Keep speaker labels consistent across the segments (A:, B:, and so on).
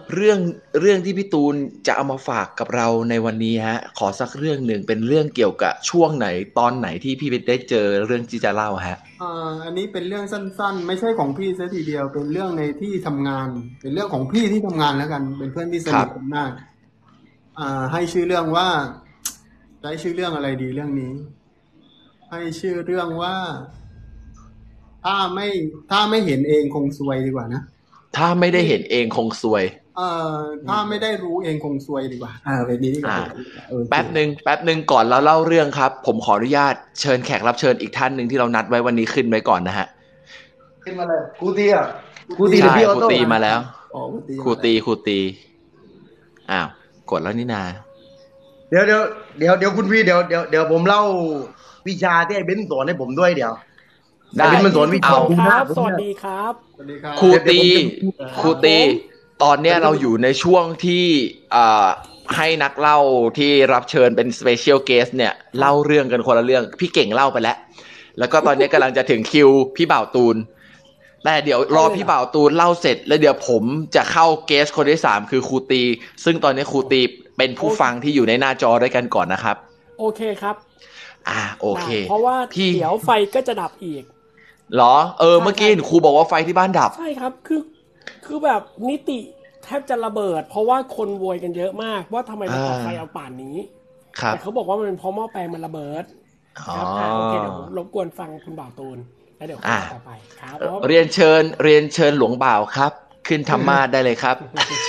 A: เรื่องเรื่องที่พี่ตูนจะเอามาฝากกับเราในวันนี้ฮะขอสักเรื่องหนึ่งเป็นเรื่องเกี่ยวกับช่วงไหนตอนไหนที่พี่ได้เจอเรื่องที่จะเล่าฮะ
B: อันนี้เป็นเรื่องสั้นๆไม่ใช่ของพี่ซะทีเดียวเป็นเรื่องในที่ทำงานเป็นเรื่องของพี่ที่ทำงานแล้วกันเป็นเพื่อนที่สนิท
A: ครับ
B: กันมากให้ชื่อเรื่องว่าจะให้ชื่อเรื่องอะไรดีเรื่องนี้ให้ชื่อเรื่องว่าถ้าไม่ถ้าไม่เห็นเองคงซวยดีกว่านะ
A: ถ้าไม่ได้
B: ที่
A: เห็นเองคงซวย
B: เอ่ถ้าไม่ได้รู้เองคงซวยดีกว่าเป็นนี้ดีกว่า
A: อ่า
B: เป็นนี้ดีกว่าโอเค
A: แป๊บหนึ่งก่อนเราเล่าเรื่องครับผมขออนุญาตเชิญแขกรับเชิญอีกท่านหนึ่งที่เรานัดไว้วันนี้ขึ้นไว้ก่อนนะฮะ
C: ขึ้นมาเลยครูตีอ่ะ
B: พูดตี
C: ครูตีหรือ
A: ใช่ครู
C: พี่ออโต้
A: ตีมาแล้ว
B: อ๋อพูดตี
A: ครู
B: มาแล้ว
A: ตีครูตีอ้าวกดแล้วนี่นา
C: เดี๋ยวคุณพี่เดี๋ยวผมเล่าวิชาที่ไอ้เบนซ์สอนให้ผมด้วยเดี๋ยวไอ้
A: ได้
C: เบนซ์มันสอนวิชา
A: เอา
C: ดูหน้าผม
D: สวัส
C: เนี่ย
D: ดีครับ
B: สวัสดีครั
A: ครู
B: บ
C: เดี๋ยว
A: ตี
C: ผมจะ
A: ครูตี
D: ผม
A: ตอนเนี้ย
C: เดี๋ยว
A: เราอยู่ในช่วงที่ให้นักเล่าที่รับเชิญเป็นสเปเชียลเกสเนี่ยเล่าเรื่องกันคนละเรื่องพี่เก่งเล่าไปแล้วแล้วก็ตอนนี้กำลังจะถึงคิวพี่บ่าวตูนแต่เดี๋ยวรอพี่บ่าวตูนเล่าเสร็จแล้วเดี๋ยวผมจะเข้าเกสคนที่สามคือครูตีซึ่งตอนนี้ครูตีเป็นผู้ฟังที่อยู่ในหน้าจอด้วยกันก่อนนะครับ
D: โอเคครับ
A: โอเค
D: ได้เพราะว่า
A: พี่
D: เดี๋ยวไฟก็จะดับอีก
A: เหรอเมื่อกี้
D: ใช่ใช่
A: ครูบอกว่าไฟที่บ้านดับ
D: ใช่ครับคือแบบนิติแทบจะระเบิดเพราะว่าคนโวยกันเยอะมากว่าทำไมมัน
A: อ่า
D: ตัดไฟเอาป่านนี้
A: ครับ
D: แต่เขาบอกว่ามันเป็นเพราะหม้อแปลงมันระเบิด
A: อ๋อ
D: ครับโอเคเดี๋ยวผมรบกวนฟังคุณบ่าวตูนแล้วเดี๋ยวค่อย
A: อ่า
D: ต่อไปครับผม
A: เรียนเชิญหลวงบ่าวครับขึ้นธรรมาสน์ได้เลยครับ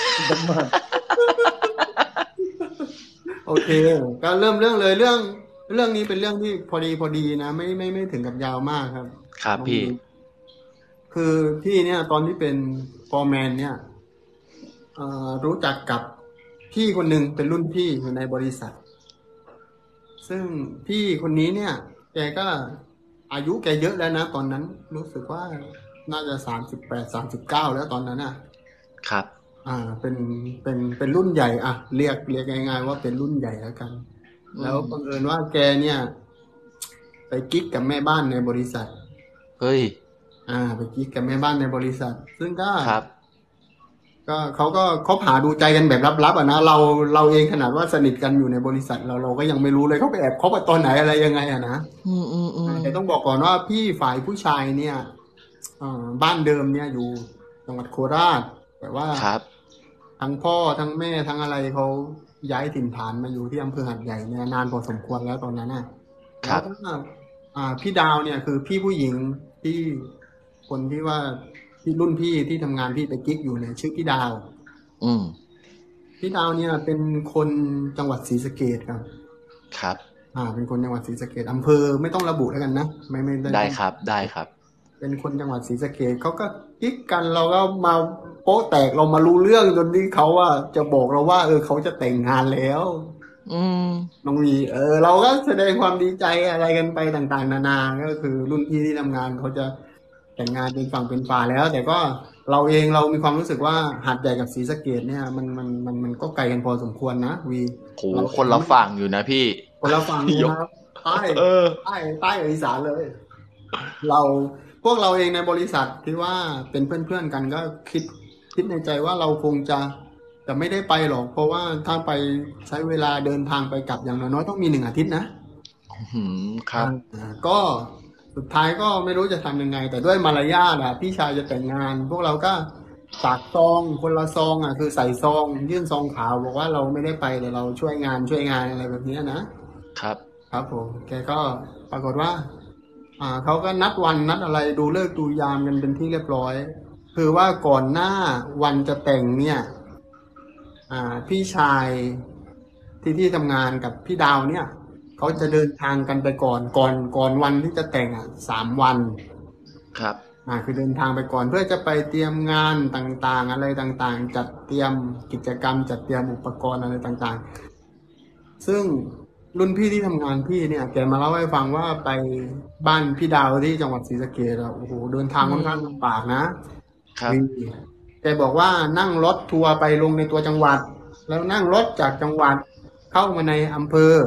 B: โอเคก็เริ่มเรื่องเลยเรื่องนี้เป็นเรื่องที่พอดีนะไม่ถึงกับยาวมากครับ
A: ครับพี่
B: คือพี่เนี่ยตอนที่เป็นฟอร์แมนเนี่ยรู้จักกับพี่คนหนึ่งเป็นรุ่นพี่อยู่ในบริษัทซึ่งพี่คนนี้เนี่ยแกก็อายุแกเยอะแล้วนะตอนนั้นรู้สึกว่าน่าจะ38 39แล้วตอนนั้นอ่ะ
A: ครับ
B: เป็นรุ่นใหญ่อ่ะเรียกง่ายๆว่าเป็นรุ่นใหญ่แล้วกันแล้วบังเอิญว่าแกเนี่ยไปกิ๊กกับแม่บ้านในบริษัท
A: เฮ้ย
B: ไปกิ๊กกับแม่บ้านในบริษัทซึ่งก็
A: ครับ
B: ก็เขาก็คบหาดูใจกันแบบลับๆอ่ะนะเราเองขนาดว่าสนิทกันอยู่ในบริษัทเราก็ยังไม่รู้เลยเขาไปแอบคบกันตอนไหนอะไรยังไงอ่ะนะแต่ต้องบอกก่อนว่าพี่ฝ่ายผู้ชายเนี่ยบ้านเดิมเนี่ยอยู่จังหวัดโคราชแต่ว่า
A: ครับ
B: ทั้งพ่อทั้งแม่ทั้งอะไรเขาย้ายถิ่นฐานมาอยู่ที่อำเภอหาดใหญ่เนี่ยนานพอสมควรแล้วตอนนั้นน่ะ
A: ครับ
B: แล้วก็พี่ดาวเนี่ยคือพี่ผู้หญิงที่คนที่ว่าที่รุ่นพี่ที่ทำงานพี่ไปกิ๊กอยู่เนี่ยชื่อพี่ดาว
A: อืม
B: พี่ดาวเนี่ยเป็นคนจังหวัดศรีสะเกษครับ
A: ครับ
B: เป็นคนจังหวัดศรีสะเกษอำเภอไม่ต้องระบุแล้วกันนะไม่
A: ได้
B: ต้อง
A: ครับได้ครับ
B: เป็นคนจังหวัดศรีสะเกษเขาก็กิ๊กกันเราก็มาโป๊ะแตกเรามารู้เรื่องจนที่เขาว่าจะบอกเราว่าเขาจะแต่งงานแล้ว
A: อืม
B: น้องวีเราก็แสดงความดีใจอะไรกันไปต่างๆนานาก็คือรุ่นพี่ที่ทำงานเขาจะแต่งงานเป็นฝั่งเป็นฝาแล้วแต่ก็เราเองเรามีความรู้สึกว่าหาดใหญ่กับศรีสะเกษเนี่ยมันก็ไกลกันพอสมควรนะวี
A: โห
B: เรา
A: คนละฝั่งอยู่นะพี่
B: คนละฝั่ง
A: ยก
B: นะครับใต้
A: เออ
B: ใต้กับอีสานเลยเราพวกเราเองในบริษัทที่ว่าเป็นเพื่อนๆกันก็คิดในใจว่าเราคงจะไม่ได้ไปหรอกเพราะว่าถ้าไปใช้เวลาเดินทางไปกลับอย่างน้อยๆต้องมี1 อาทิตย์นะ
A: ครับ
B: ก็สุดท้ายก็ไม่รู้จะทำยังไงแต่ด้วยมารยาทพี่ชายจะแต่งงานพวกเราก็ฝากซองคนละซองคือใส่ซองยื่นซองขาวบอกว่าเราไม่ได้ไปแต่เราช่วยงานอะไรแบบนี้นะครับครับผมแกก็ปรากฏว่าเขาก็นัดวันนัดอะไรดูฤกษ์ดูยามกันเป็นที่เรียบร้อยคือว่าก่อนหน้าวันจะแต่งเนี่ยพี่ชายที่ทำงานกับพี่ดาวเนี่ยเขาจะเดินทางกันไปก่อนวันที่จะแต่ง3 วัน
A: ครับ
B: คือเดินทางไปก่อนเพื่อจะไปเตรียมงานต่างๆอะไรต่างๆจัดเตรียมกิจกรรมจัดเตรียมอุปกรณ์อะไรต่างๆซึ่งรุ่นพี่ที่ทำงานพี่เนี่ยแกมาเล่าให้ฟังว่าไปบ้านพี่ดาวที่จังหวัดศรีสะเกษโอ้โหเดินทางค่อนข้างลำบากนะครับแกบอกว่านั่งรถทัวร์ไปลงในตัวจังหวัดแล้วนั่งรถจากจังหวัดเข้ามาในอำเภอ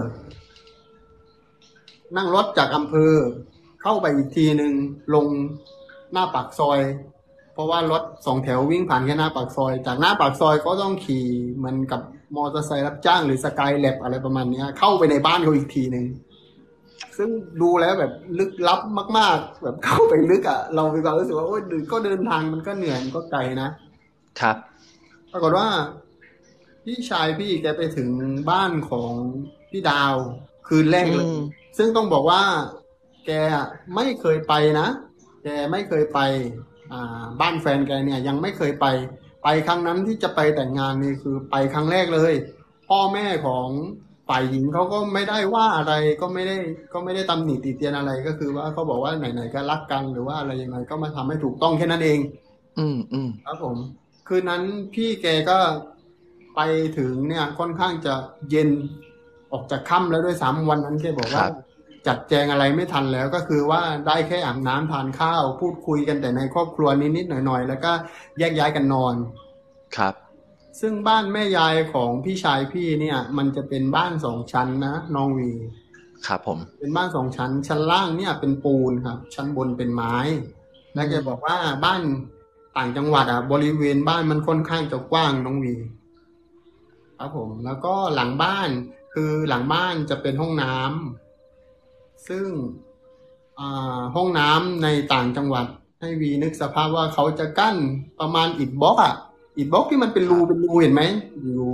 B: นั่งรถจากอำเภอเข้าไปอีกทีหนึ่งลงหน้าปากซอยเพราะว่ารถสองแถววิ่งผ่านแค่หน้าปากซอยจากหน้าปากซอยก็ต้องขี่เหมือนกับมอเตอร์ไซค์รับจ้างหรือสกายแลบอะไรประมาณเนี้ยเข้าไปในบ้านเขาอีกทีหนึ่งซึ่งดูแล้วแบบลึกลับมากๆแบบเข้าไปลึกอ่ะเรามีความรู้สึกว่าโอ้ยก็เดินทางมันก็เหนื่อยมันก็ไกลนะครับ ปรากฏว่าพี่ชายพี่แกไปถึงบ้านของพี่ดาวคืนแรกเลยซึ่งต้องบอกว่าแกไม่เคยไปนะแกไม่เคยไปบ้านแฟนแกเนี่ยยังไม่เคยไปครั้งนั้นที่จะไปแต่งงานนี่คือไปครั้งแรกเลยพ่อแม่ของฝ่ายหญิงเขาก็ไม่ได้ว่าอะไรก็ไม่ได้ตำหนิติเตียนอะไรก็คือว่าเขาบอกว่าไหนๆก็รักกันหรือว่าอะไรยังไงก็มาทำให้ถูกต้องแค่นั้นเองครับผมคืนนั้นพี่แกก็ไปถึงเนี่ยค่อนข้างจะเย็นออกจากค่ำแล้วด้วยซ้ำวันนั้นแกบอกว่าจัดแจงอะไรไม่ทันแล้วก็คือว่าได้แค่อาบน้ำทานข้าวพูดคุยกันแต่ในครอบครัวนิดๆหน่อยๆแล้วก็แยกย้ายกันนอน
A: ครับ
B: ซึ่งบ้านแม่ยายของพี่ชายพี่เนี่ยมันจะเป็นบ้าน2 ชั้นนะน้องวี
A: ครับผม
B: เป็นบ้าน2 ชั้นชั้นล่างเนี่ยเป็นปูนครับชั้นบนเป็นไม้แล้วแกบอกว่าบ้านต่างจังหวัดบริเวณบ้านมันค่อนข้างจะกว้างน้องวีครับผมแล้วก็หลังบ้านคือหลังบ้านจะเป็นห้องน้ำซึ่งห้องน้ำในต่างจังหวัดให้วีนึกสภาพว่าเขาจะกั้นประมาณอิฐบล็อกอิฐบล็อกที่มันเป็นรูเห็นไหมอยู่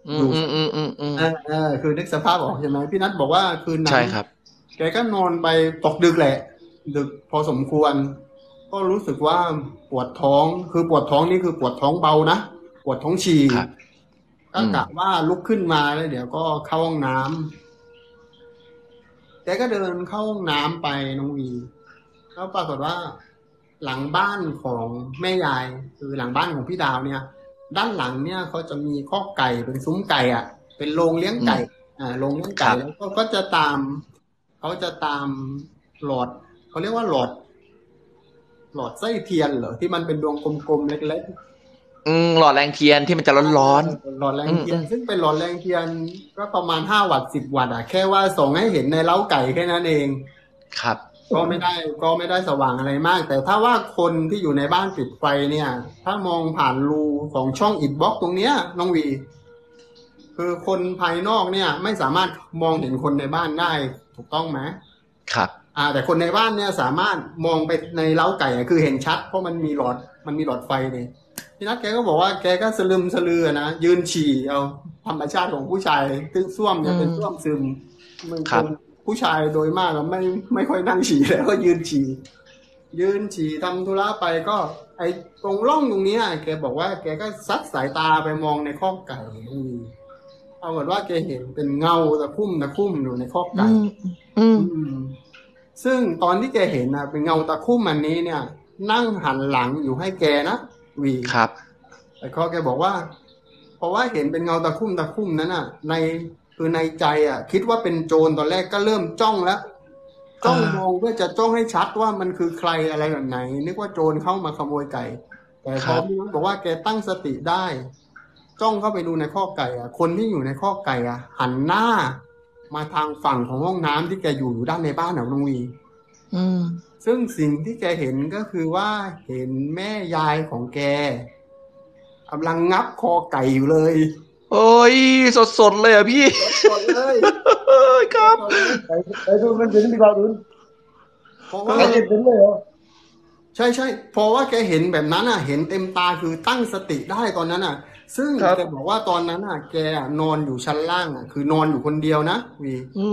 B: คือนึกสภาพออกใช่ไหมพี่นัทบอกว่าคืนนั้น
A: ใช่ครับ
B: แกก็นอนไปตกดึกแหละดึกพอสมควรก็รู้สึกว่าปวดท้องคือปวดท้องนี่คือปวดท้องเบานะปวดท้องฉี่ก็กะว่าลุกขึ้นมาแล้วเดี๋ยวก็เข้าห้องน้ำแกก็เดินเข้าห้องน้ำไปน้องวีแล้วปรากฏว่าหลังบ้านของแม่ยายคือหลังบ้านของพี่ดาวเนี่ยด้านหลังเนี่ยเขาจะมีคอกไก่เป็นซุ้มไก่เป็นโรงเลี้ยงไก่โรงเลี้ยงไก่แล้วก็จะตามเขาจะตามหลอดเขาเรียกว่าหลอดไส้เทียนเหรอที่มันเป็นดวงกลมๆเล็ก
A: หลอดแรงเทียนที่มันจะร้อน
B: หลอดแรงเทียนซึ่งเป็นหลอดแรงเทียนก็ประมาณ5 วัตต์10 วัตต์แค่ว่าส่งให้เห็นในเล้าไก่แค่นั้นเอง
A: ครับ
B: ก็ไม่ได้สว่างอะไรมากแต่ถ้าว่าคนที่อยู่ในบ้านปิดไฟเนี่ยถ้ามองผ่านรูของช่องอิฐบล็อกตรงเนี้ยน้องวีคือคนภายนอกเนี่ยไม่สามารถมองเห็นคนในบ้านได้ถูกต้องไหม
A: ครับ
B: แต่คนในบ้านเนี่ยสามารถมองไปในเล้าไก่คือเห็นชัดเพราะมันมีหลอดไฟเนี่ยพี่นัทแกก็บอกว่าแกก็สลึมสลือนะยืนฉี่เอาธรรมชาติของผู้ชายซึ่งส้วมเนี่ยเป็นส้วมซึมมันเป็นผู้ชายโดยมากไม่ค่อยนั่งฉี่แล้วก็ยืนฉี่ทำธุระไปก็ไอ้ตรงร่องตรงนี้แกบอกว่าแกก็ซัดสายตาไปมองในคอกไก่เอาเหมือนว่าแกเห็นเป็นเงาตะคุ่มอยู่ในคอกไก่ซึ่งตอนที่แกเห็นเป็นเงาตะคุ่มอันนี้เนี่ยนั่งหันหลังอยู่ให้แกนะวี
A: ครับ
B: แต่เขาแกบอกว่าเพราะว่าเห็นเป็นเงาตะคุ่มนั้นในใจคิดว่าเป็นโจรตอนแรกก็เริ่มจ้องแล้วจ้องมองเพื่อจะจ้องให้ชัดว่ามันคือใครอะไรแบบไหนนึกว่าโจรเข้ามาขโมยไก่แต่พอพี่บอกว่าแกตั้งสติได้จ้องเข้าไปดูในคอกไก่คนที่อยู่ในคอกไก่หันหน้ามาทางฝั่งของห้องน้ำที่แกอยู่ด้านในบ้านน้องวีซึ่งสิ่งที่แกเห็นก็คือว่าเห็นแม่ยายของแกกำลังงับคอไก่อยู่เลย
A: โอ้ยสดเลยพี่
B: สดเลย
A: ครับ
C: ไอ้ดูมันเป็นที่เราดู
B: เพราะว่าเห็นเลยเหรอใช่เพราะว่าแกเห็นแบบนั้นเห็นเต็มตาคือตั้งสติได้ตอนนั้นซึ่งแกบอกว่าตอนนั้นแกนอนอยู่ชั้นล่างคือนอนอยู่คนเดียวนะวี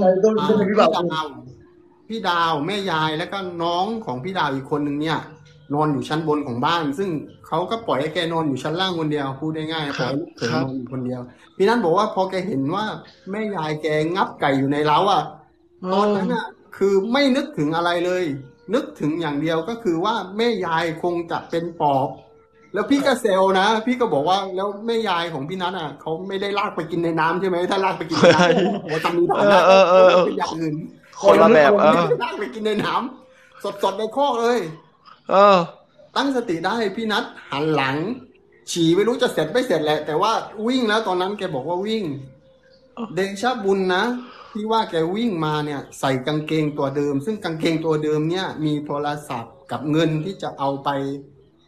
B: พี่ดาวแม่ยายแล้วก็น้องของพี่ดาวอีกคนนึงเนี่ยนอนอยู่ชั้นบนของบ้านซึ่งเขาก็ปล่อยให้แกนอนอยู่ชั้นล่างคนเดียวพูดได้ง่ายปล่อยลูกเขยนอนอยู่คนเดียวพี่นั้นบอกว่าพอแกเห็นว่าแม่ยายแกงับไก่อยู่ในเล้าตอนนั้นคือไม่นึกถึงอะไรเลยนึกถึงอย่างเดียวก็คือว่าแม่ยายคงจะเป็นปอบแล้วพี่ก็เซลนะพี่ก็บอกว่าแล้วแม่ยายของพี่นัทเขาไม่ได้ลากไปกินในน้ำใช่ไหมถ้าลากไปกินในน้ำโอ้ตำมีฐานะเป็นอย่างอื่น
A: คนละแบบ
B: ลากไปกินในน้ำสดในคอกเลยตั้งสติได้พี่นัทหันหลังฉี่ไม่รู้จะเสร็จไม่เสร็จแหละแต่ว่าวิ่งแล้วตอนนั้นแกบอกว่าวิ่งเดชะบุญนะที่ว่าแกวิ่งมาเนี่ยใส่กางเกงตัวเดิมซึ่งกางเกงตัวเดิมเนี่ยมีโทรศัพท์กับเงินที่จะเอาไป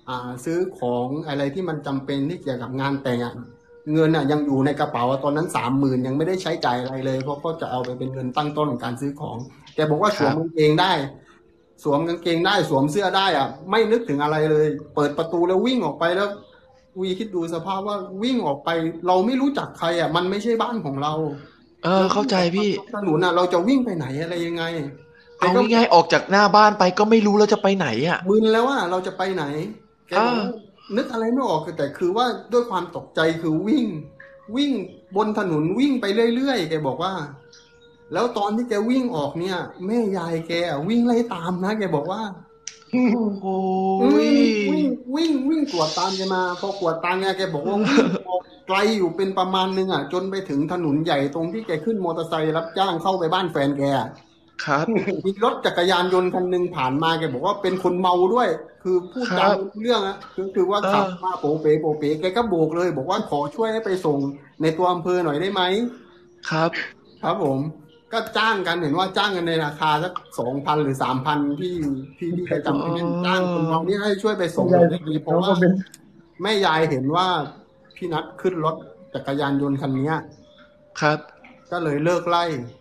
B: ซื้อของอะไรที่มันจำเป็นที่เกี่ยวกับงานแต่งอ่ะเงินอ่ะยังอยู่ในกระเป๋าอะตอนนั้น30,000ยังไม่ได้ใช้จ่ายอะไรเลยเพราะก็จะเอาไปเป็นเงินตั้งต้นของการซื้อของแกบอกว่าสวมกางเกงได้ สวมกางเกงได้สวมเสื้อได้อ่ะไม่นึกถึงอะไรเลย เปิดประตูแล้ววิ่งออกไปแล้ววีคิดดูสภาพว่าวิ่งออกไป เราไม่รู้จักใครอ่ะมันไม่ใช่บ้านของเรา
A: เข้าใจพี่
B: ถนนอ่ะเราจะวิ่งไปไหนอะไรยังไง
A: เอาง่ายๆออกจากหน้าบ้านไปก็ไม่รู้แล้วจะไปไหนอ่ะ
B: มึนแล้วว่าเราจะไปไหนแกบอกว่านึกอะไรไม่ออกแต่คือว่าด้วยความตกใจคือวิ่งบนถนนวิ่งไปเรื่อยๆแกบอกว่า แล้วตอนที่แกวิ่งออกเนี่ย แม่ยายแกวิ่งไล่ตามนะแกบอกว่า
A: โอ้
B: วิ่งกวดตามแกมาพอกวดตามแกบอกว่าวิ่งออกไกลอยู่เป็นประมาณนึงอ่ะจนไปถึงถนนใหญ่ตรงที่แกขึ้นมอเตอร์ไซค์รับจ้างเข้าไปบ้านแฟนแก
A: ครับ
B: มีรถจักรยานยนต์คันหนึ่งผ่านมาแกบอกว่าเป็นคนเมาด้วย คือพูดจาเรื่องอะคือว่าขับมาโปเป๋แกก็โบกเลย บอกว่าขอช่วยให้ไปส่งในตัวอำเภอหน่อยได้ไหม
A: ครับ
B: ครับผม ก็จ้างกันเห็นว่าจ้างกันในราคาสัก2,000 หรือ 3,000ที่แกจำไม่ได้จ้างคนเมานี่ให้ช่วยไปส่งได้ดีเพราะว่าแม่ยายเห็นว่าพี่นัทขึ้นรถจักรยานยนต์คันนี้
A: ครับ
B: ก็เลยเลิกไล่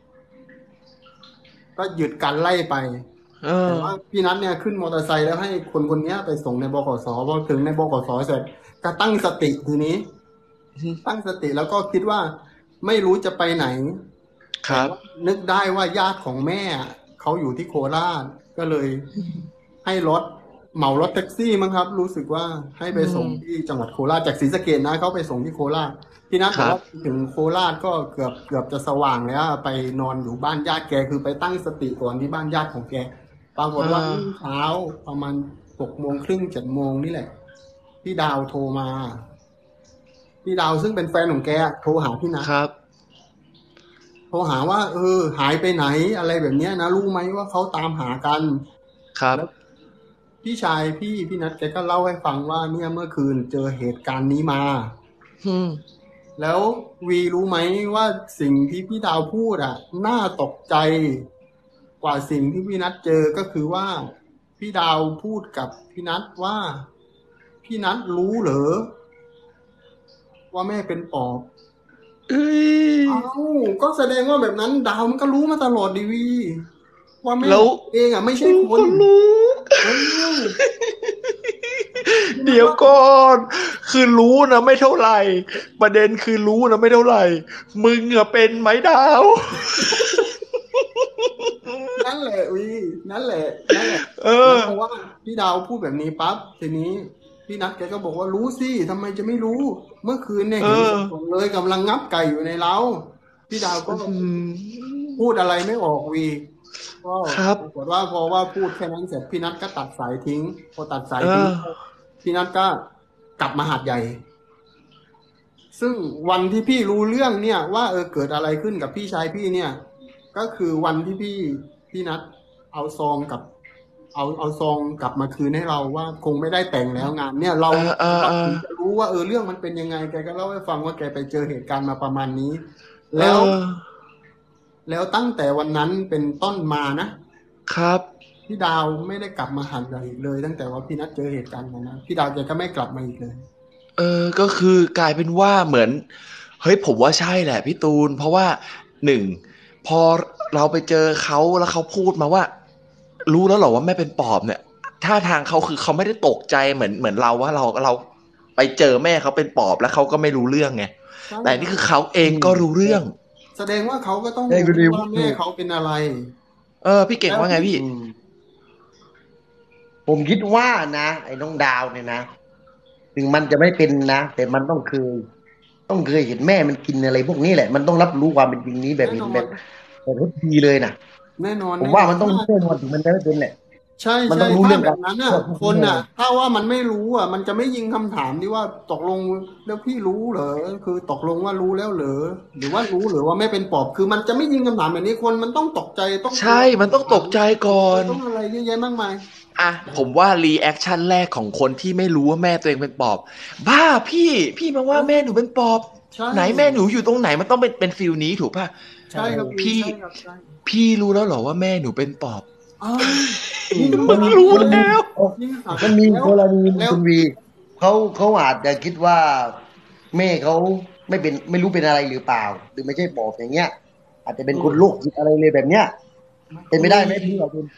B: ก็หยุดการไล่ไปแต่ว่าพี่นัทเนี่ยขึ้นมอเตอร์ไซค์แล้วให้คนนี้ไปส่งในบขสพอถึงในบขสเสร็จก็ตั้งสติทีนี้ ตั้งสติแล้วก็คิดว่าไม่รู้จะไปไหน
A: ครับ
B: นึกได้ว่าญาติของแม่เขาอยู่ที่โคราชก็เลยให้เหมารถแท็กซี่มั้งครับ รู้สึกว่าให้ไปส่งที่จังหวัดโคราชจากศรีสะเกษนะเขาไปส่งที่โคราชพี่นัทบอกว่าถึงโคราชก็เกือบจะสว่างแล้วไปนอนอยู่บ้านญาติแกคือไปตั้งสติก่อนที่บ้านญาติของแกปรากฏว่าเช้าประมาณ6:30 7:00นี่แหละพี่ดาวโทรมาพี่ดาวซึ่งเป็นแฟนของแกโทรหาพี่นัท
A: ครับ
B: โทรหาว่าหายไปไหนอะไรแบบนี้นะรู้ไหมว่าเขาตามหากัน
A: ครับ
B: พี่ชายพี่นัทแกก็เล่าให้ฟังว่าเนี่ยเมื่อคืนเจอเหตุการณ์นี้มาแล้ววีรู้ไหมว่าสิ่งที่พี่ดาวพูดน่าตกใจกว่าสิ่งที่พี่นัทเจอก็คือว่าพี่ดาวพูดกับพี่นัทว่าพี่นัทรู้เหรอว่าแม่เป็นปอบก็แสดงว่าแบบนั้นดาวมันก็รู้มาตลอดดีวีว่าแม่เองไม่ใช่คน
A: เดี๋ยวก่อนคือรู้นะไม่เท่าไหร่ประเด็นคือรู้นะไม่เท่าไหร่มึงเป็นไหมดาว
B: นั่นแหละวีนั่นแหละเพราะว่าพี่ดาวพูดแบบนี้ปั๊บทีนี้พี่นัทแกก็บอกว่ารู้สิทำไมจะไม่รู้เมื่อคืนเนี่ยเห็นเลยกำลังงับไก่อยู่ในเล้าพี่ดาวก็พูดอะไรไม่ออกวีก็ปรากฏว่าพอว่าพูดแค่นั้นเสร็จพี่นัทก็ตัดสายทิ้งพอตัดสายทิ้งพี่นัทก็กลับมาหาดใหญ่ซึ่งวันที่พี่รู้เรื่องเนี่ยว่าเกิดอะไรขึ้นกับพี่ชายพี่เนี่ยก็คือวันที่พี่นัทเอาซองเอาซองกลับมาคืนให้เราว่าคงไม่ได้แต่งแล้วงานเนี่ยเราจะรู้ว่าเรื่องมันเป็นยังไงแกก็เล่าให้ฟังว่าแกไปเจอเหตุการณ์มาประมาณนี้แล้วตั้งแต่วันนั้นเป็นต้นมานะครับพี่ดาวไม่ได้กลับมาหาดใหญ่เลยตั้งแต่ว่าพี่นัทเจอเหตุการณ์นั้นพี่ดาวแกก็ไม่กลับมาอีกเลย
A: ก็คือกลายเป็นว่าเหมือนเฮ้ยผมว่าใช่แหละพี่ตูนเพราะว่า1พอเราไปเจอเขาแล้วเขาพูดมาว่ารู้แล้วเหรอว่าแม่เป็นปอบเนี่ยท่าทางเขาคือเขาไม่ได้ตกใจเหมือนเราว่าเราไปเจอแม่เขาเป็นปอบแล้วเขาก็ไม่รู้เรื่องไงแต่นี่คือเขาเองก็รู้เรื่อง
B: แสดงว่าเขาก็ต้องรู้ว่าแม่เขาเป็นอะไร
A: พี่เก่งว่าไงพี่
C: ผมคิดว่านะไอ้น้องดาวเนี่ยนะถึงมันจะไม่เป็นนะแต่มันต้องเคยเห็นแม่มันกินอะไรพวกนี้แหละมันต้องรับรู้ความเป็นจริงนี้แบบทุกทีเลยนะ
B: แน่นอน
C: ผมว่ามันต้องแน่นอนถึงมันจะไม่เป็นแหละ
B: ใช่มันต้องรู้เรื่องแบบนั้นคนถ้าว่ามันไม่รู้มันจะไม่ยิงคำถามที่ว่าตกลงแล้วพี่รู้เหรอคือตกลงว่ารู้แล้วเหรอหรือว่ารู้หรือว่าไม่เป็นปอบคือมันจะไม่ยิงคำถามแบบนี้คนมันต้องตกใจต้อง
A: ใช่มันต้องตกใจก่อน
B: ต้องอะไรเยอะแยะมากมาย
A: ผมว่ารีแอคชั่นแรกของคนที่ไม่รู้ว่าแม่ตัวเองเป็นปอบบ้าพี่มาว่าแม่หนูเป็นปอบไหนแม่หนูอยู่ตรงไหนมันต้องเป็นฟีลนี้ถูกป่ะ
B: ใช่ครับ
A: พี่รู้แล้วเหรอว่าแม่หนูเป็นปอบมันรู้แล้ว
C: มันมีกรณี
B: แล้ว
C: คุณวีเขาอาจจะคิดว่าแม่เขาไม่รู้เป็นอะไรหรือเปล่า หรือไม่ใช่ปอบอย่างเงี้ย อาจจะเป็นคนโรคจิตอะไรเลยแบบเนี้ยเป็นไม่ได้ไหมพี่เราคุณ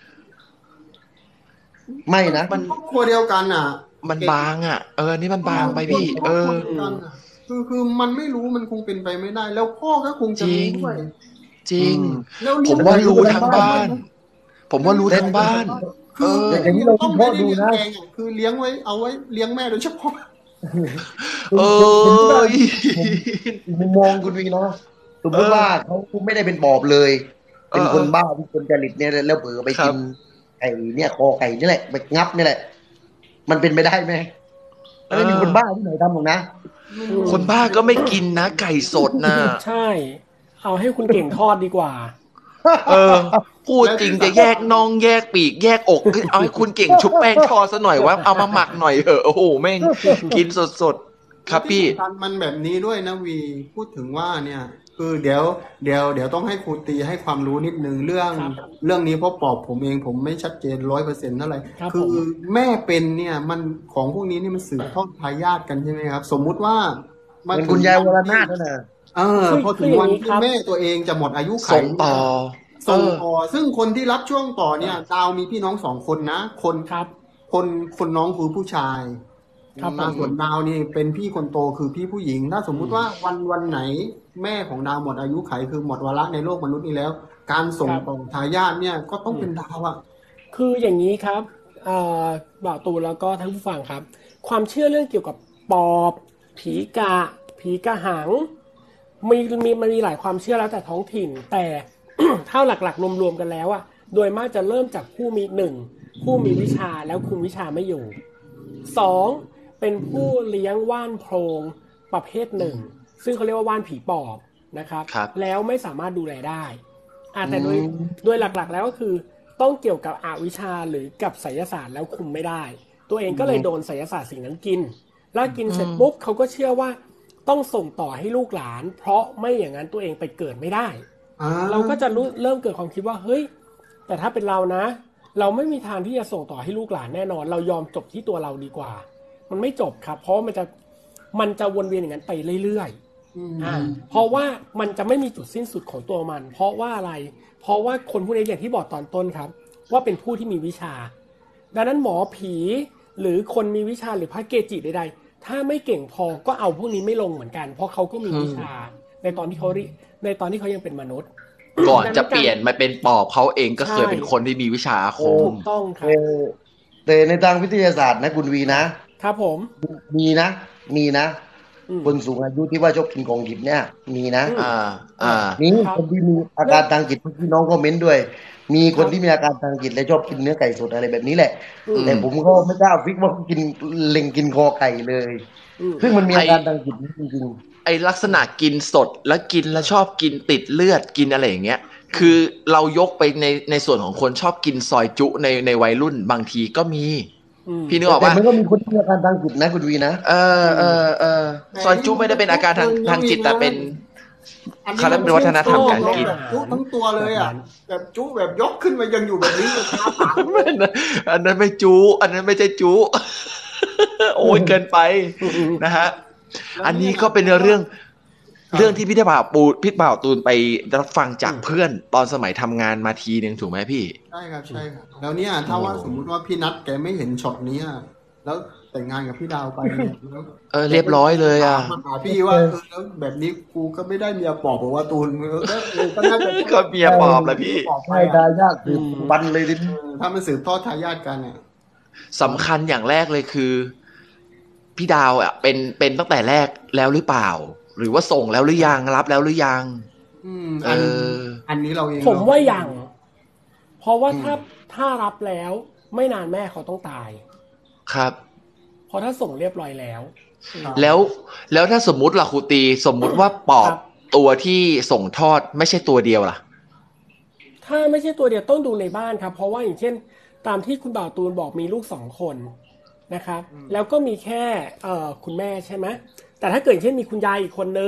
C: ไม่นะ
B: มันครอบครัวเดียวกันอ่ะ
A: มันบางอ่ะนี่มันบางไปพี่
B: ครอบครัวเดียวกันอะคือมันไม่รู้มันคงเป็นไปไม่ได้ แล้วพ่อก็คงจะรู้ด้วย
A: จริง
B: แล้ว
A: ผมว่ารู้ทั้งบ้าน ผมว่ารู้ทั้งบ้าน
B: คือ
C: อย่างนี้เรา
B: ต้อง
C: พ่
B: ไม่
C: อ
B: ได้
C: ดู
B: เลี้ยง
C: นะ
B: แกงอะคือเลี้ยงไว้เอาไว้เลี้ยงแม่โดยเฉพาะ
C: อีกมุมมองคุณวีนะสมมติว่าเขาไม่ได้เป็นปอบเลย เป็นคนบ้าที่คนจริตเนี่ยแล้วเผลอไปกินไก่เนี่ยคอไก่นี่แหละไปงับนี่แหละ มันเป็นไปได้ไหมมันไม่มีคนบ้าที่ไหนทำหรอกนะ
A: คนบ้าก็ไม่กินนะไก่สดนะ
D: ใช่ เอาให้คุณเก่งทอดดีกว่า
A: พูดจริงจะแยกน่องแยกปีกแยกอกเอาให้คุณเก่งชุบแป้งทอดซะหน่อยว่าเอามาหมักหน่อยเถอะโอ้โหแม่งกินสดๆครับพี่
B: ที่สำคัญมันแบบนี้ด้วยนะวีพูดถึงว่าเนี่ย คือเดี๋ยวต้องให้ครูตีให้ความรู้นิดนึงเรื่อง
D: ครับ
B: เรื่องนี้เพราะปอบผมเองผมไม่ชัดเจน100%เท่าไหร่
D: ครับ
B: คือ
D: ผม
B: แม่เป็นเนี่ยมันของพวกนี้นี่มันสืบทอดทายาทกันใช่ไหมครับ สมมุติว่า
C: เหมือนคุณยายวรนาถนั่นน่ะ
B: พอถึงวันที่แม่ตัวเองจะหมดอายุไข
A: ส่งต่อ
B: ส่งต่อซึ่งคนที่รับช่วงต่อเนี่ยดาวมีพี่น้อง2 คนนะคน
D: ครับ
B: คนน้องคือผู้ชาย
D: ครับผม
B: ส่วนดาวนี่เป็นพี่คนโตคือพี่ผู้หญิง ถ้าสมมุติว่าวันไหนแม่ของดาวหมดอายุไขคือหมดวาระในโลกมนุษย์นี้แล้ว การส่งต่อทายาทเนี่ยก็ต้องเป็นดาวอะ
D: คืออย่างนี้ครับบ่าวตูนแล้วก็ท่านผู้ฟังครับ ความเชื่อเรื่องเกี่ยวกับปอบผีกะหังมันมีหลายความเชื่อแล้วแต่ท้องถิ่น แต่ ถ้าหลักๆรวมๆกันแล้วอ่ะโดยมากจะเริ่มจากผู้มีผู้มีวิชาแล้วคุมวิชาไม่อยู่2เป็นผู้เลี้ยงว่านโพรงประเภทซึ่งเขาเรียกว่าว่านผีปอบนะครับ แล้วไม่สามารถดูแลได้แต่โดยหลักๆแล้วก็คือต้องเกี่ยวกับอวิชชาหรือกับไสยศาสตร์แล้วคุมไม่ได้ ตัวเองก็เลยโดนไสยศาสตร์สิ่งนั้นกินแล้วกินเสร็จปุ๊บเขาก็เชื่อว่าต้องส่งต่อให้ลูกหลาน เพราะไม่อย่างนั้นตัวเองไปเกิดไม่ได้ เราก็จะเริ่มเกิดความคิดว่าเฮ้ยแต่ถ้าเป็นเรานะ เราไม่มีทางที่จะส่งต่อให้ลูกหลานแน่นอน เรายอมจบที่ตัวเราดีกว่า มันไม่จบครับ เพราะมันจะวนเวียนอย่างนั้นไปเรื่อยๆเพราะว่ามันจะไม่มีจุดสิ้นสุดของตัวมัน เพราะว่าอะไร เพราะว่าคนพวกนี้อย่างที่บอกตอนต้นครับ ว่าเป็นผู้ที่มีวิชา ดังนั้นหมอผีหรือคนมีวิชาหรือพระเกจิใดๆถ้าไม่เก่งพอก็เอาพวกนี้ไม่ลงเหมือนกัน เพราะเขาก็มีวิชาในตอนที่เขายังเป็นมนุษย์
A: ก่อนจะเปลี่ยนมาเป็นปอบเขาเองก็เคยเป็นคนที่มีวิชาอาค
D: ถู
A: ม
D: กต้องครับ
C: แต่ในทางวิทยาศาสตร์นะคุณวีนะครับ
D: ผม
C: มีนะคนสูงอายุที่ว่าชอบกินของดิบเนี่ยมีนะมีคนที่มีอาการทางจิตพี่น้องก็เม้นด้วย มีคนที่มีอาการทางจิตและชอบกินเนื้อไก่สดอะไรแบบนี้แหละแต่ผมก็ไม่กล้าฟิกว่ากินเล็งกินคอไก่เลยซึ่งมันมีอาการทางจิตจริงๆ
A: ไอลักษณะกินสดแล้วกินแล้วชอบกินติดเลือดกินอะไรอย่างเงี้ยคือเรายกไปในส่วนของคนชอบกินซอยจุในวัยรุ่นบางทีก็มีพี่นึกออกป่ะ
C: แต่มันก็มีคนที่มีอาการทางจิตนะคุณวีนะ
A: ซอยจุไม่ได้เป็นอาการทางจิตแต่เป็นเขาเรียกเป็นวัฒนธรรมการกิน
B: จุทั้งตัวเลยอ่ะแบบจุแบบยกขึ้นมายังอยู่แบบนี้เลยครับ
A: อันนั้นไม่จุอันนั้นไม่ใช่จุโอ้ยเกินไปนะฮะอันนี้ก็เป็นเรื่องที่พี่บ่าวตูนไปรับฟังจากเพื่อนตอนสมัยทำงานมาทีนึงถูกไหมพี่
B: ใช่ครับแล้วเนี่ยถ้าว่าสมมุติว่าพี่นัทแกไม่เห็นช็อตนี้แล้วแต่งงานกับพี่ดาวไปเนี่ย
A: เรียบร้อยเลยอ่ะ
B: มาหาพี่ว่าแล้วแบบนี้กูก็ไม่ได้เมียปอบบอกว่าตูนก็น่าจะ
A: ก็เมียปอบแหละพี่
C: ใช่ทายาทสืบบันเลยดิ
B: ถ้ามันสืบทอดทายาทกันเนี่ย
A: สำคัญอย่างแรกเลยคือพี่ดาวเป็นตั้งแต่แรกแล้วหรือเปล่าหรือว่าส่งแล้วหรือยังรับแล้วหรือยัง
B: อันนี้เราเอง
D: ผมว่ายังเพราะว่าถ้ารับแล้วไม่นานแม่เขาต้องตาย
A: ครับ
D: เพราะถ้าส่งเรียบร้อยแล้ว
A: ถ้าสมมุติล่ะครูตีสมมุติว่าปอบตัวที่ส่งทอดไม่ใช่ตัวเดียวล่ะ
D: ถ้าไม่ใช่ตัวเดียวต้องดูในบ้านครับเพราะว่าอย่างเช่นตามที่คุณบ่าวตูนบอกมีลูก2 คนนะครับแล้วก็มีแค่คุณแม่ใช่ไหมแต่ถ้าเกิดเช่นมีคุณยายอีกคนนึง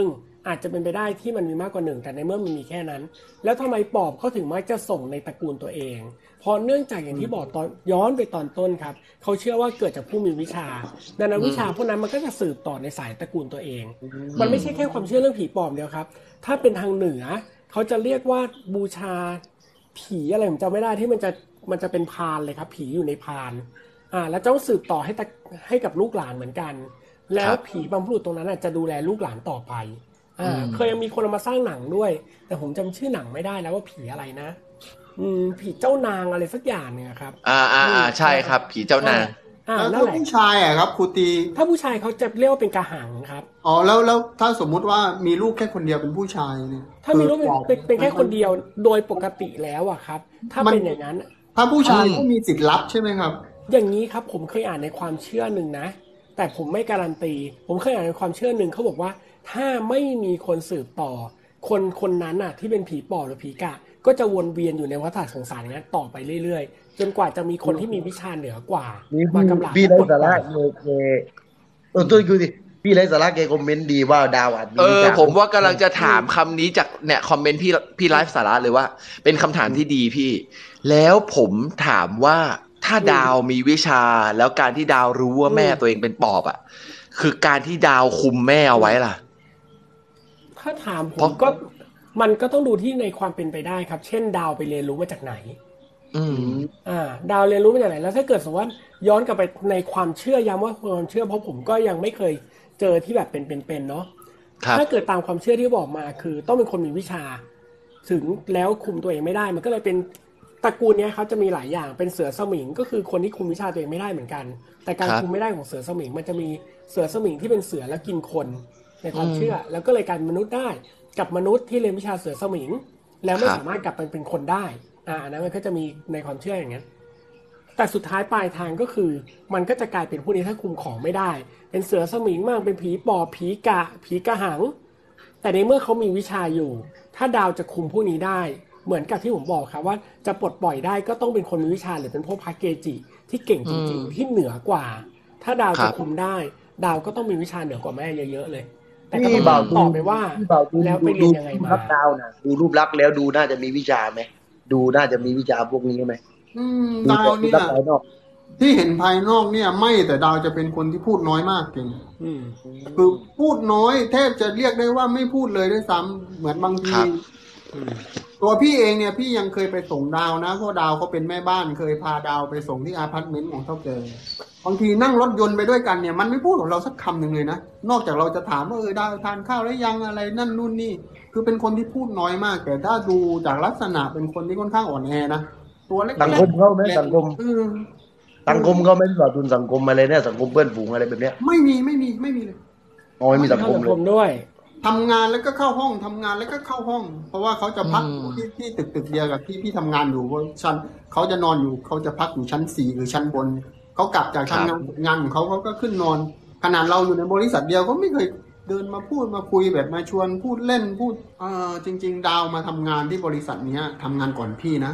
D: อาจจะเป็นไปได้ที่มันมีมากกว่า1แต่ในเมื่อมันมีแค่นั้นแล้วทำไมปอบเขาถึงมักจะส่งในตระกูลตัวเองเพราะเนื่องจากอย่างที่บอกตอนย้อนไปตอนต้นครับเขาเชื่อว่าเกิดจากผู้มีวิชาดังนั้นวิชาพวกนั้นมันก็จะสืบต่อในสายตระกูลตัวเองมันไม่ใช่แค่ความเชื่อเรื่องผีปอบเดียวครับถ้าเป็นทางเหนือเขาจะเรียกว่าบูชาผีอะไรผมจำไม่ได้ที่มันจะเป็นพานเลยครับผีอยู่ในพานแล้วต้องสืบต่อให้กับลูกหลานเหมือนกันแล้วผีบรรพบุรุษตรงนั้นจะดูแลลูกหลานต่อไปเคยมีคนเอามาสร้างหนังด้วยแต่ผมจำชื่อหนังไม่ได้แล้วว่าผีอะไรนะผีเจ้านางอะไรสักอย่างเนี่ยครับ
A: ใช่ครับผีเจ้านาง
B: แล้วผู้ชายครับครูตี
D: ถ้าผู้ชายเขาจะเรียกว่าเป็นกระหังครับ
B: แล้วถ้าสมมุติว่ามีลูกแค่คนเดียวเป็นผู้ชายเนี่ย
D: ถ้ามีลูกเป็นแค่คนเดียวโดยปกติแล้วอะครับถ้าเป็นอย่างนั้น
B: ถ้าผู้ชายก็มีสิทธิ์รับใช่ไหมครับ
D: อย่างนี้ครับผมเคยอ่านในความเชื่อหนึ่งนะแต่ผมไม่การันตีผมเคยอ่านในความเชื่อหนึ่งเขาบอกว่าถ้าไม่มีคนสืบต่อคนนั้นน่ะที่เป็นผีปอบหรือผีกะก็จะวนเวียนอยู่ในวัฏสงสารนี้ต่อไปเรื่อยๆจนกว่าจะมีคนที่มีวิชาเหนือกว่ามากำลัง
C: พี่ไรสาระต้นคือดิพี่ไรสาระแกคอมเมนต์ดีว่าดาวอาจมี
A: ผมว่ากำลังจะถามคำนี้จากเนี่ยคอมเมนต์พี่ไลฟ์สาระเลยว่าเป็นคำถามที่ดีพี่แล้วผมถามว่าถ้าดาวมีวิชาแล้วการที่ดาวรู้ว่าแม่ตัวเองเป็นปอบคือการที่ดาวคุมแม่เอาไว้ล่ะ
D: ถ้าถามผมก็มันก็ต้องดูที่ในความเป็นไปได้ครับเช่นดาวไปเรียนรู้มาจากไหนดาวเรียนรู้มาจากไหนแล้วถ้าเกิดสมมติว่าย้อนกลับไปในความเชื่อย้ำว่าความเชื่อเพราะผมก็ยังไม่เคยเจอที่แบบเป็นเนาะถ้าเกิดตามความเชื่อที่บอกมาคือต้องเป็นคนมีวิชาถึงแล้วคุมตัวเองไม่ได้มันก็เลยเป็นตระกูลนี้เขาจะมีหลายอย่างเป็นเสือสมิงก็คือคนที่คุมวิชาตัวเองไม่ได้เหมือนกันแต่การคุมไม่ได้ของเสือสมิงมันจะมีเสือสมิงที่เป็นเสือแล้วกินคนในความเชื่อแล้วก็เลยกลายเป็นมนุษย์ได้กับมนุษย์ที่เรียนวิชาเสือสมิงแล้วไม่สามารถกลับไปเป็นคนได้นะมันก็จะมีในความเชื่ออย่างนั้นแต่สุดท้ายปลายทางก็คือมันก็จะกลายเป็นผู้นี้ถ้าคุมของไม่ได้เป็นเสือสมิงมากเป็นผีปอบผีกะหังแต่ในเมื่อเขามีวิชาอยู่ถ้าดาวจะคุมผู้นี้ได้เหมือนกับที่ผมบอกครับว่าจะปลดปล่อยได้ก็ต้องเป็นคนมีวิชาหรือเป็นพวกพระเกจิที่เก่งจริงๆที่เหนือกว่าถ้าดาวจะคุมได้ดาวก็ต้องมีวิชาเหนือกว่าแม่เยอะๆเลยแต่ก็ต้องตอบไปว่าแล้วไปเรียนยังไงมา
C: ดาวนะดูรูปลักษณ์แล้วดูน่าจะมีวิชาไหมดูน่าจะมีวิชาพวกนี้ไหม
B: ดาวเนี่ยที่เห็นภายนอกเนี่ยไม่แต่ดาวจะเป็นคนที่พูดน้อยมากเก่งคือพูดน้อยแทบจะเรียกได้ว่าไม่พูดเลยด้วยซ้ำเหมือนบางทีตัวพี่เองเนี่ยพี่ยังเคยไปส่งดาวนะเพราะดาวเขาเป็นแม่บ้านเคยพาดาวไปส่งที่อพาร์ตเมนต์ของเท่าแก่บางทีนั่งรถยนต์ไปด้วยกันเนี่ยมันไม่พูดกับเราสักคำหนึ่งเลยนะนอกจากเราจะถามว่าดาวทานข้าวแล้วยังอะไรนั่นนู่นนี่คือเป็นคนที่พูดน้อยมากแต่ถ้าดูจากลักษณะเป็นคนที่ค่อนข้างอ่อนแอนะตัวเล็กๆ
C: สังคมเขาไหมสังคมเขาไม่สนับสนุนสังคมอะไรเนี่ยสังคมเพื่อนฝูงอะไรแบบเนี้ย
B: ไม่มีเลย
C: ไม่มีสังคมเลย
D: ด้วย
B: ทำงานแล้วก็เข้าห้องทำงานแล้วก็เข้าห้องเพราะว่าเขาจะพักที่ตึกเดียวกับที่พี่ทำงานอยู่ชั้นเขาจะนอนอยู่เขาจะพักอยู่ชั้น4หรือชั้นบนเขากลับจากทำงานของเขาก็ขึ้นนอนขนาดเราอยู่ในบริษัทเดียวก็ไม่เคยเดินมาพูดมาคุยแบบมาชวนพูดเล่นพูดจริงๆดาวมาทำงานที่บริษัทนี้ทำงานก่อนพี่นะ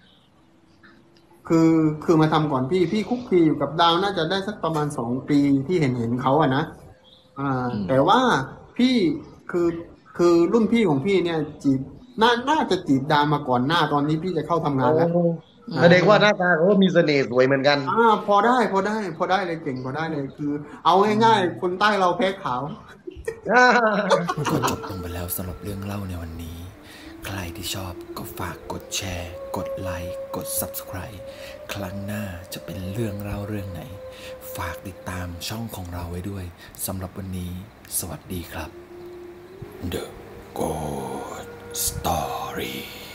B: คือมาทำก่อนพี่คุกคีอยู่กับดาวน่าจะได้สักประมาณ2 ปีที่เห็นเขานะแต่ว่าพี่คือรุ่นพี่ของพี่เนี่ยจีบน่าจะจีบดาวมาก่อนหน้าตอนนี้พี่จะเข้าทำงานแล้ว
C: แสดงว่าหน้าตาเขาก็มีเสน่ห์สวยเหมือนกัน
B: พอได้เลยเก่งพอได้เลยคือเอาง่ายๆคนใต้เราแพ้ขาว
E: ก็จบลงไปแล้วสำหรับเรื่องเล่าในวันนี้ใครที่ชอบก็ฝากกดแชร์กดไลค์กด Subscribe ครั้งหน้าจะเป็นเรื่องเล่าเรื่องไหนฝากติดตามช่องของเราไว้ด้วยสำหรับวันนี้สวัสดีครับ The Ghost Story